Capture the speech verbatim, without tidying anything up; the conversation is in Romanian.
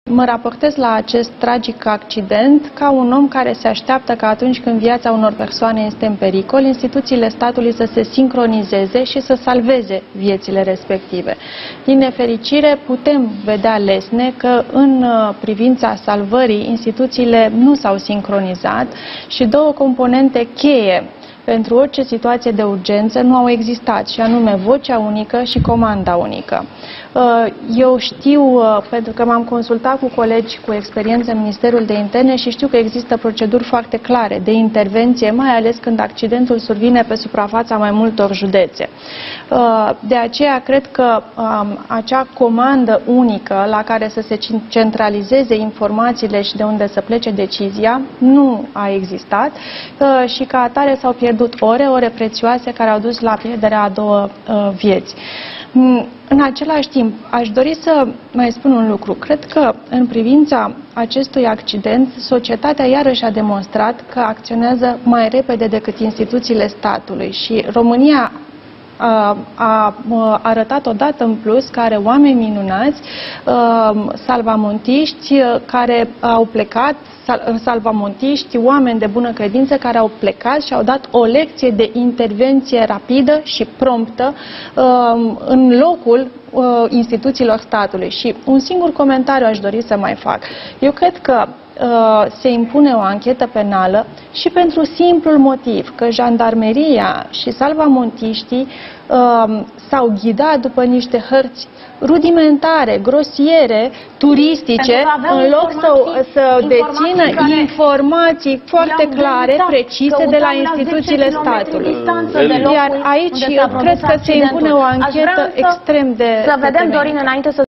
Mă raportez la acest tragic accident ca un om care se așteaptă că atunci când viața unor persoane este în pericol, instituțiile statului să se sincronizeze și să salveze viețile respective. Din nefericire, putem vedea lesne că în privința salvării instituțiile nu s-au sincronizat și două componente cheie pentru orice situație de urgență nu au existat, și anume vocea unică și comanda unică. Eu știu, pentru că m-am consultat cu colegi cu experiență în Ministerul de Interne și știu că există proceduri foarte clare de intervenție, mai ales când accidentul survine pe suprafața mai multor județe. De aceea cred că acea comandă unică la care să se centralizeze informațiile și de unde să plece decizia nu a existat și ca atare s-au pierdut ore, ore prețioase care au dus la pierderea a două vieți. În același timp, aș dori să mai spun un lucru. Cred că în privința acestui accident, societatea iarăși a demonstrat că acționează mai repede decât instituțiile statului și România a, a arătat odată în plus că are oameni minunați, salvamontiști care au plecat, salvamontiști, oameni de bună credință care au plecat și au dat o lecție de intervenție rapidă și promptă în locul instituțiilor statului. Și un singur comentariu aș dori să mai fac. Eu cred că se impune o anchetă penală și pentru simplul motiv că jandarmeria și salvamontiștii s-au ghidat după niște hărți rudimentare, grosiere, turistice, în loc să, să dețină informații, informații foarte clare, precise de la instituțiile statului. Iar aici eu cred că se impune o anchetă extrem de... Să vedem, Dorin, înainte să